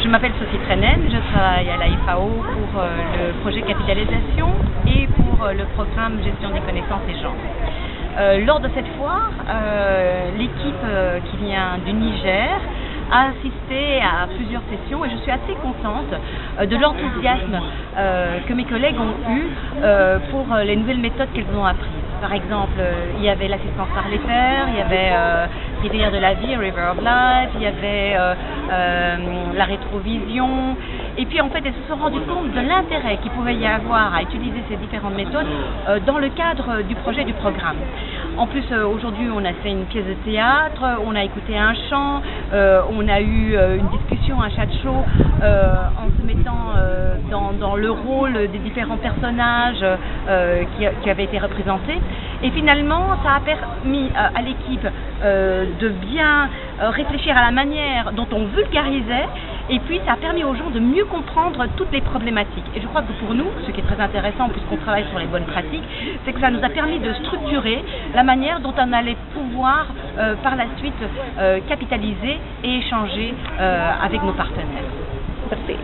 Je m'appelle Sophie Trennen, je travaille à la FAO pour le projet Capitalisation et pour le programme Gestion des connaissances et genres. Lors de cette foire, l'équipe qui vient du Niger a assisté à plusieurs sessions et je suis assez contente de l'enthousiasme que mes collègues ont eu pour les nouvelles méthodes qu'elles ont apprises. Par exemple, il y avait l'assistance par les pairs, il y avait Rivière de la vie, River of Life, il y avait la rétrovision. Et puis en fait, elles se sont rendues compte de l'intérêt qu'il pouvait y avoir à utiliser ces différentes méthodes dans le cadre du projet du programme. En plus, aujourd'hui, on a fait une pièce de théâtre, on a écouté un chant, on a eu une discussion, un chat show en se mettant dans le rôle des différents personnages qui avaient été représentés. Et finalement, ça a permis à l'équipe de bien réfléchir à la manière dont on vulgarisait, et puis ça a permis aux gens de mieux comprendre toutes les problématiques. Et je crois que pour nous, ce qui est très intéressant puisqu'on travaille sur les bonnes pratiques, c'est que ça nous a permis de structurer la manière dont on allait pouvoir par la suite capitaliser et échanger avec nos partenaires. Merci.